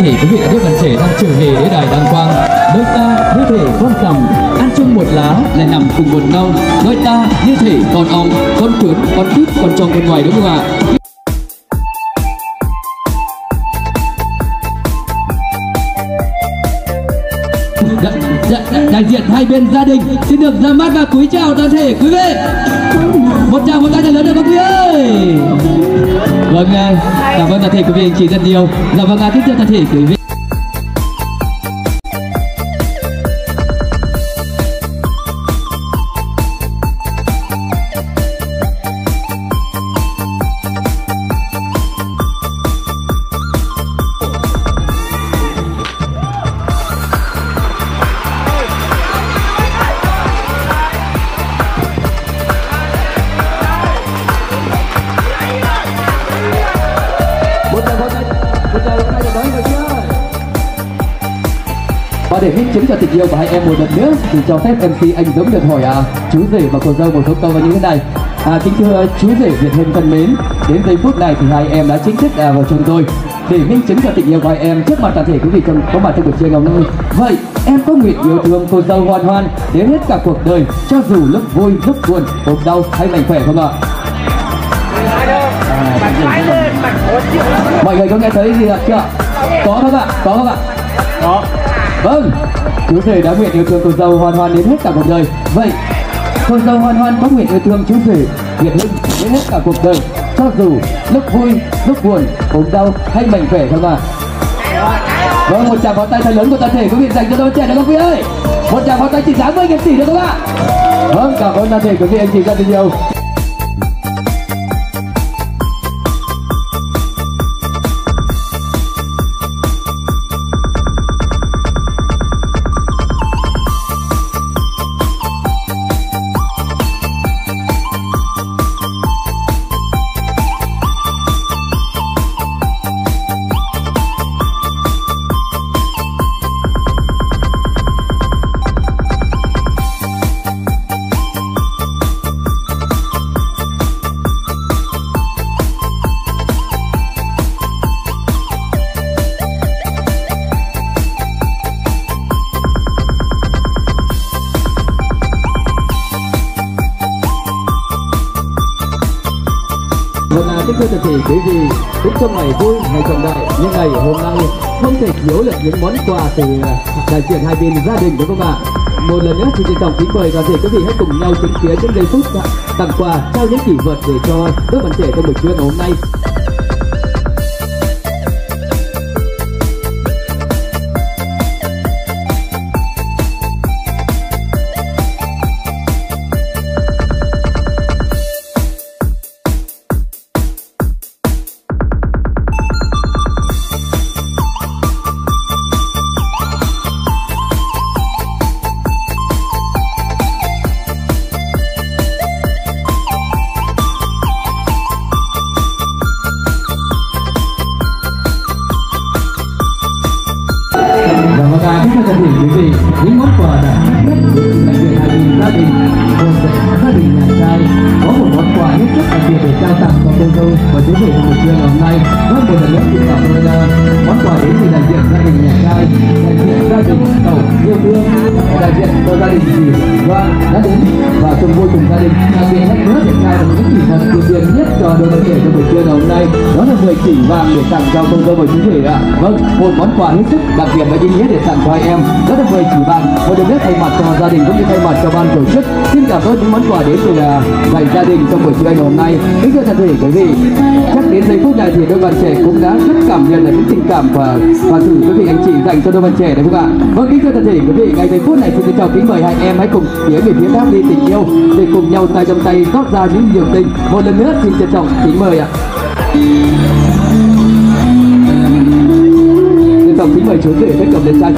thể quý vị là đứa bạn trẻ đang trở về đến đài Đăng Quang. Đôi ta như thể con rồng ăn chung một lá lại nằm cùng một nâu. Đôi ta như thể con ong, con cuốn, con tít, con trong con ngoài, đúng không ạ? Đại diện hai bên gia đình xin được ra mắt và cúi chào toàn thể quý vị. Một tràng một tay thật lớn được các quý ơi. Vâng, cảm ơn toàn thể quý vị anh chị rất nhiều. Dạ vâng, kính thưa toàn thể quý vị. Và để minh chứng cho tình yêu của hai em một lần nữa thì cho phép MC anh Dũng được hỏi chú rể và cô dâu một số câu như thế này. Kính thưa chú rể Việt Hưng thân mến, đến giây phút này thì hai em đã chính thức vào chung tôi để minh chứng cho tình yêu của hai em trước mặt toàn thể quý vị có mặt trong buổi trưa ngày hôm nay. Vậy em có nguyện yêu thương cô dâu Hoan Hoan đến hết cả cuộc đời, cho dù lúc vui lúc buồn, ốm đau hay mạnh khỏe không ạ? Mọi người có nghe thấy gì ạ chưa? Có không ạ? Có không ạ? Có. Vâng, chú rể đã nguyện yêu thương cô dâu Hoan Hoan đến hết cả cuộc đời. Vậy cô dâu Hoan Hoan có nguyện yêu thương chú rể Việt Hưng đến hết cả cuộc đời, cho dù lúc vui lúc buồn, ốm đau hay mạnh khỏe không ạ? Vâng, một tràng pháo tay thật lớn của toàn thể quý vị dành cho đôi trẻ được không quý ơi? Một tràng pháo tay trị giá 10.000 tỷ được không ạ? Vâng, cảm ơn toàn thể quý vị anh chị rất nhiều. Kính thưa toàn thể quý vị, cũng trong ngày vui, ngày trọng đại như ngày hôm nay, không thể thiếu được những món quà từ đại diện hai bên gia đình, đúng không ạ? Một lần nữa xin trân trọng kính mời toàn thể quý vị hãy cùng nhau chứng kiến những giây phút tặng quà, trao những kỷ vật để cho đôi bạn trẻ trong buổi trưa ngày hôm nay. Những món quà đã nhất được đại diện hai bên gia đình, gồm gia đình nhà trai có một món quà hết sức đặc biệt để trao tặng cho cô dâu và chú rể buổi trưa ngày hôm nay. Vâng, một lần nữa xin cảm ơn món quà đến từ đại diện gia đình nhà trai, đại diện gia đình Tẩu yêu thương, đại diện cho gia đình dì Loan đã đến và chung vui cùng gia đình. Đặc biệt nhất nữa triển khai một những kỷ vật ưu tiên nhất cho đôi bạn trẻ trong buổi trưa ngày hôm nay, đó là 10 chỉ vàng để tặng cho cô dâu và chú rể ạ. Vâng, một món quà hết sức đặc biệt và ý nghĩa để tặng cho hai em, đó là 10 chỉ vàng. Một lần nữa thay mặt cho gia đình cũng như thay mặt cho ban tổ chức xin cảm ơn những món quà đến từ dành gia đình trong buổi trưa ngày hôm nay. Kính thưa toàn thể quý vị, chắc đến giây phút này thì đôi bạn trẻ cũng đã rất cảm nhận là những tình cảm và sự quý vị anh chị dành cho đôi bạn trẻ đấy không ạ? Vâng, kính thưa toàn thể quý vị, ngay giây phút này xin chào kính mời hai em hãy cùng tiến về phía tháp ly tình yêu để cùng nhau tay trong tay rót ra những niềm tình. Một lần nữa xin trân trọng kính mời ạ. Trân trọng kính mời chú rể tất cầm lên trai.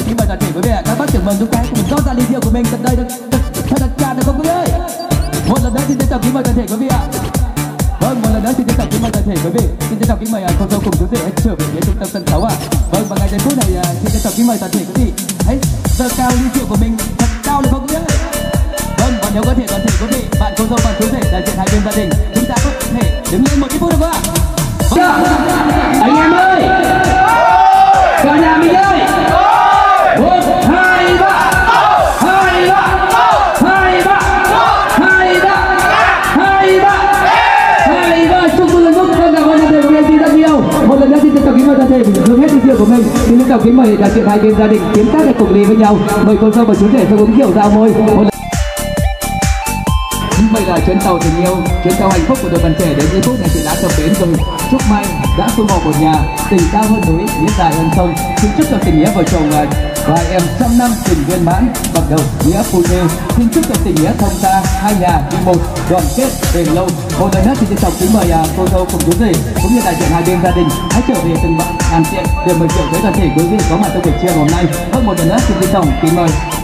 kính mời toàn thể quý vị các bác trưởng mừng chúng ta cùng rót ra ly rượu của mình tận đây thật là tràn được không quý vị ơi. Một lần nữa xin trân trọng kính mời toàn thể quý vị ạ. Vâng, một lần nữa xin trân trọng kính mời toàn thể quý vị. Xin trân trọng kính mời cô dâu cùng chú rể hãy trở về phía trung tâm sân khấu ạ. Vâng, và ngay giây phút này xin trân trọng kính mời toàn thể quý vị hãy giơ cao ly rượu của mình thật cao lên không quý vị. Vâng, và nếu có thể toàn thể quý vị bạn cô dâu và chú rể đại diện hai bên gia đình chúng ta có thể đứng lên một cái phút được không ạ? Anh em ơi, cả nhà mình ơi, 1, 2, 3, 2, 3, 2, 3, 2, 3, 2, 3, 2, 3. Chúc mừng lúc con cảm ơn toàn thể của mình rất nhiều. Một lần nữa xin trân trọng kính mời toàn thể hướng hết ly rượu của mình. Xin trân trọng kính mời đại diện hai bên gia đình tiến tác để cùng ly với nhau. Mời cô dâu và chú rể cho uống rượu giao môi. Vậy là chuyến tàu tình yêu, chuyến tàu hạnh phúc của đội bạn trẻ đến giây phút này thì đã cập bến rồi. Chúc may đã xung họp một nhà, tình cao hơn núi, nghĩa dài hơn sông. Xin chúc cho tình nghĩa vợ chồng và hai em trăm năm tình viên mãn, bằng đầu nghĩa phu thê. Xin chúc cho tình nghĩa thông gia, hai nhà như một, đoàn kết bền lâu. Một lần nữa thì trân trọng kính mời cô dâu cùng chú rể cũng như đại diện hai bên gia đình hãy trở về từng bạn hàn tiện để mời rượu tới toàn thể quý vị có mặt trong buổi trưa hôm nay. Vâng, một lần nữa xin trân trọng kính mời.